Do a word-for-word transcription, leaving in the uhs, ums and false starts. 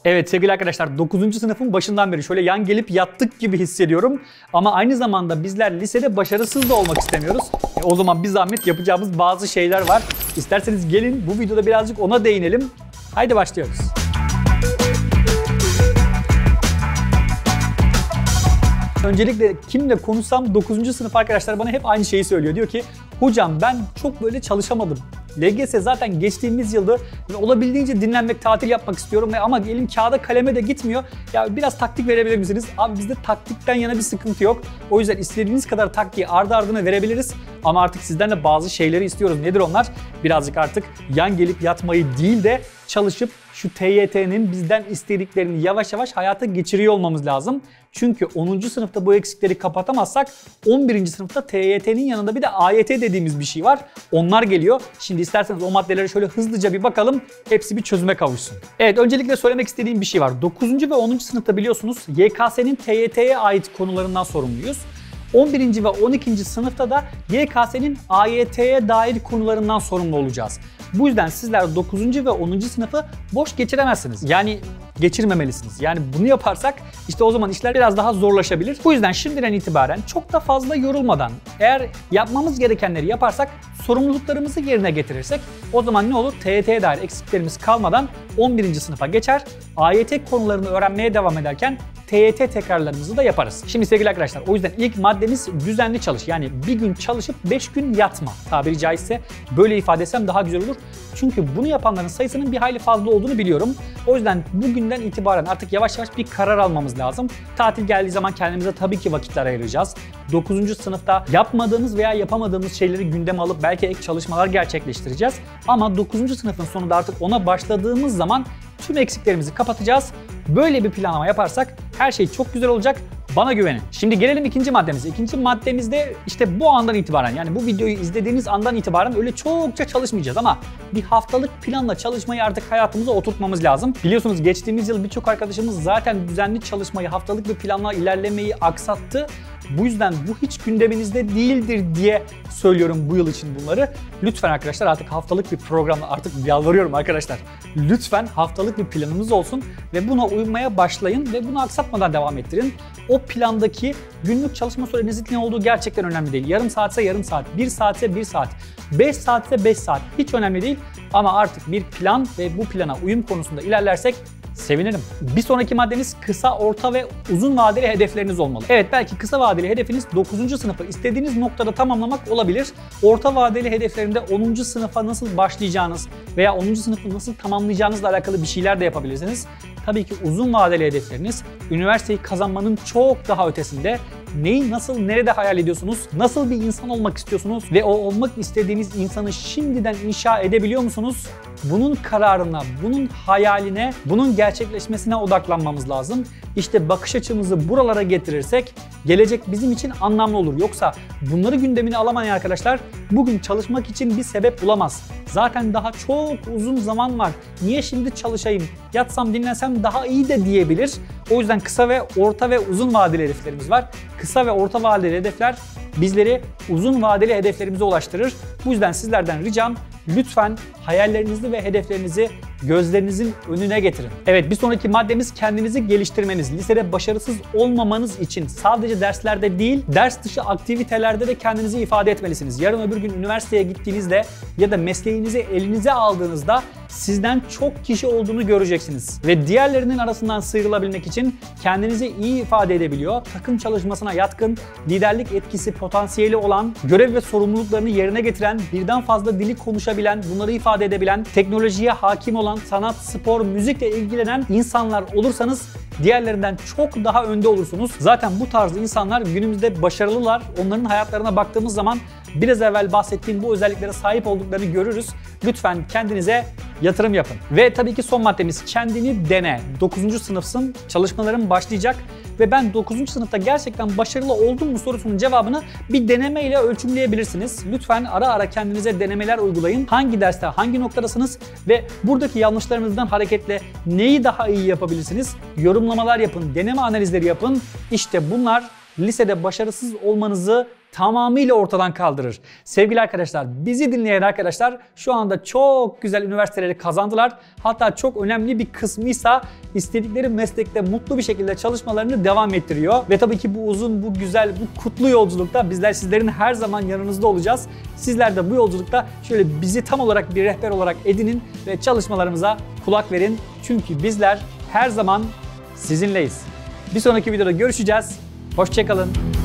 Evet sevgili arkadaşlar, dokuzuncu sınıfın başından beri şöyle yan gelip yattık gibi hissediyorum. Ama aynı zamanda bizler lisede başarısız da olmak istemiyoruz. E o zaman bir zahmet yapacağımız bazı şeyler var. İsterseniz gelin bu videoda birazcık ona değinelim. Haydi başlıyoruz. Öncelikle kimle konuşsam dokuzuncu sınıf arkadaşlar bana hep aynı şeyi söylüyor. Diyor ki hocam ben çok böyle çalışamadım. L G S zaten geçtiğimiz yılda olabildiğince dinlenmek, tatil yapmak istiyorum ama elim kağıda kaleme de gitmiyor. Ya biraz taktik verebilir misiniz? Abi bizde taktikten yana bir sıkıntı yok. O yüzden istediğiniz kadar taktiği ardı ardına verebiliriz. Ama artık sizden de bazı şeyleri istiyoruz. Nedir onlar? Birazcık artık yan gelip yatmayı değil de çalışıp şu T Y T'nin bizden istediklerini yavaş yavaş hayata geçiriyor olmamız lazım. Çünkü onuncu sınıfta bu eksikleri kapatamazsak on birinci sınıfta T Y T'nin yanında bir de A Y T dediğimiz bir şey var. Onlar geliyor. Şimdi isterseniz o maddelere şöyle hızlıca bir bakalım. Hepsi bir çözüme kavuşsun. Evet, öncelikle söylemek istediğim bir şey var. dokuzuncu ve onuncu sınıfta biliyorsunuz Y K S'nin T Y T'ye ait konularından sorumluyuz. on birinci ve on ikinci sınıfta da Y K S'nin A Y T'ye dair konularından sorumlu olacağız. Bu yüzden sizler dokuzuncu ve onuncu sınıfı boş geçiremezsiniz. Yani geçirmemelisiniz. Yani bunu yaparsak işte o zaman işler biraz daha zorlaşabilir. Bu yüzden şimdiden itibaren çok da fazla yorulmadan, eğer yapmamız gerekenleri yaparsak, sorumluluklarımızı yerine getirirsek o zaman ne olur? T Y T'ye dair eksiklerimiz kalmadan on birinci sınıfa geçer. A Y T konularını öğrenmeye devam ederken T Y T tekrarlarımızı da yaparız. Şimdi sevgili arkadaşlar, o yüzden ilk maddemiz düzenli çalış. Yani bir gün çalışıp beş gün yatma. Tabiri caizse böyle ifade etsem daha güzel olur. Çünkü bunu yapanların sayısının bir hayli fazla olduğunu biliyorum. O yüzden bugünden itibaren artık yavaş yavaş bir karar almamız lazım. Tatil geldiği zaman kendimize tabii ki vakitler ayıracağız. dokuzuncu sınıfta yapmadığımız veya yapamadığımız şeyleri gündeme alıp belki ek çalışmalar gerçekleştireceğiz. Ama dokuzuncu sınıfın sonunda artık ona başladığımız zaman tüm eksiklerimizi kapatacağız. Böyle bir planlama yaparsak her şey çok güzel olacak. Bana güvenin. Şimdi gelelim ikinci maddemize. İkinci maddemizde işte bu andan itibaren, yani bu videoyu izlediğiniz andan itibaren öyle çokça çalışmayacağız ama bir haftalık planla çalışmayı artık hayatımıza oturtmamız lazım. Biliyorsunuz geçtiğimiz yıl birçok arkadaşımız zaten düzenli çalışmayı, haftalık bir planla ilerlemeyi aksattı. Bu yüzden bu hiç gündeminizde değildir diye söylüyorum bu yıl için bunları. Lütfen arkadaşlar artık haftalık bir programla, artık yalvarıyorum arkadaşlar. Lütfen haftalık bir planımız olsun ve buna uymaya başlayın ve bunu aksatmadan devam ettirin. O plandaki günlük çalışma sürenizin ne olduğu gerçekten önemli değil. Yarım saatse yarım saat, bir saatse bir saat, beş saatse beş saat hiç önemli değil. Ama artık bir plan ve bu plana uyum konusunda ilerlersek sevinirim. Bir sonraki maddemiz kısa, orta ve uzun vadeli hedefleriniz olmalı. Evet, belki kısa vadeli hedefiniz dokuzuncu sınıfı istediğiniz noktada tamamlamak olabilir. Orta vadeli hedeflerinde onuncu sınıfa nasıl başlayacağınız veya onuncu sınıfı nasıl tamamlayacağınızla alakalı bir şeyler de yapabilirsiniz. Tabii ki uzun vadeli hedefleriniz üniversiteyi kazanmanın çok daha ötesinde. Neyi, nasıl, nerede hayal ediyorsunuz? Nasıl bir insan olmak istiyorsunuz? Ve o olmak istediğiniz insanı şimdiden inşa edebiliyor musunuz? Bunun kararına, bunun hayaline, bunun gerçekleşmesine odaklanmamız lazım. İşte bakış açımızı buralara getirirsek gelecek bizim için anlamlı olur. Yoksa bunları gündemine alamayan arkadaşlar bugün çalışmak için bir sebep bulamaz. Zaten daha çok uzun zaman var. Niye şimdi çalışayım? Yatsam, dinlensem daha iyi de diyebilir. O yüzden kısa ve orta ve uzun vadeli hedeflerimiz var. Kısa ve orta vadeli hedefler bizleri uzun vadeli hedeflerimize ulaştırır. Bu yüzden sizlerden ricam lütfen hayallerinizi ve hedeflerinizi gözlerinizin önüne getirin. Evet, bir sonraki maddemiz kendinizi geliştirmeniz. Lisede başarısız olmamanız için sadece derslerde değil, ders dışı aktivitelerde de kendinizi ifade etmelisiniz. Yarın öbür gün üniversiteye gittiğinizde ya da mesleğinizi elinize aldığınızda sizden çok kişi olduğunu göreceksiniz. Ve diğerlerinin arasından sıyrılabilmek için kendinizi iyi ifade edebiliyor, takım çalışmasına yatkın, liderlik etkisi, potansiyeli olan, görev ve sorumluluklarını yerine getiren, birden fazla dili konuşabilen, bunları ifade edebilen, teknolojiye hakim olan, sanat, spor, müzikle ilgilenen insanlar olursanız diğerlerinden çok daha önde olursunuz. Zaten bu tarz insanlar günümüzde başarılılar. Onların hayatlarına baktığımız zaman biraz evvel bahsettiğim bu özelliklere sahip olduklarını görürüz. Lütfen kendinize yatırım yapın. Ve tabii ki son maddemiz kendini dene. dokuzuncu sınıfsın, çalışmaların başlayacak ve ben dokuzuncu sınıfta gerçekten başarılı oldum mu sorusunun cevabını bir deneme ile ölçümleyebilirsiniz. Lütfen ara ara kendinize denemeler uygulayın. Hangi derste hangi noktadasınız ve buradaki yanlışlarınızdan hareketle neyi daha iyi yapabilirsiniz? Yorumlamalar yapın, deneme analizleri yapın. İşte bunlar lisede başarısız olmanızı tamamıyla ortadan kaldırır. Sevgili arkadaşlar, bizi dinleyen arkadaşlar şu anda çok güzel üniversiteleri kazandılar. Hatta çok önemli bir kısmıysa istedikleri meslekte mutlu bir şekilde çalışmalarını devam ettiriyor. Ve tabii ki bu uzun, bu güzel, bu kutlu yolculukta bizler sizlerin her zaman yanınızda olacağız. Sizler de bu yolculukta şöyle bizi tam olarak bir rehber olarak edinin ve çalışmalarımıza kulak verin. Çünkü bizler her zaman sizinleyiz. Bir sonraki videoda görüşeceğiz. Hoşça kalın.